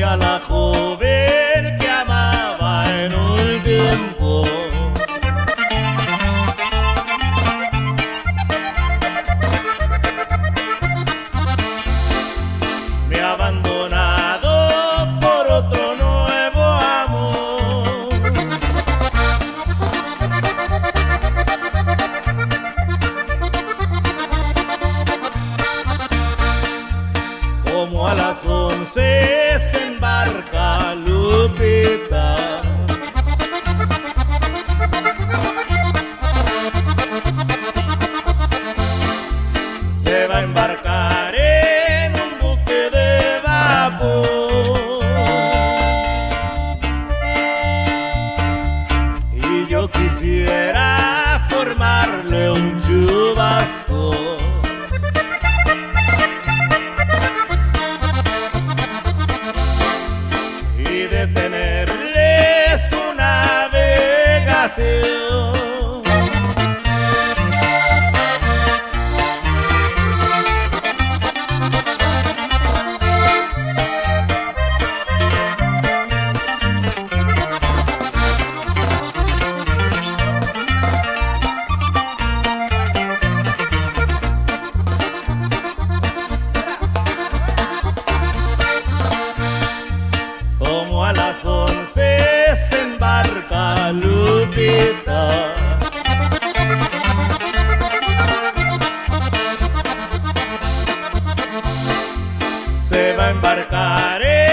a la joven que amaba en un tiempo. Me ha abandonado por otro nuevo amor. Como a las 11 se embarca Lupita, se va a embarcar en un buque de vapor. Y yo quisiera formarle un chubasco y detenerle su navegación. Como a las 11 se embarca Lupita, se va a embarcar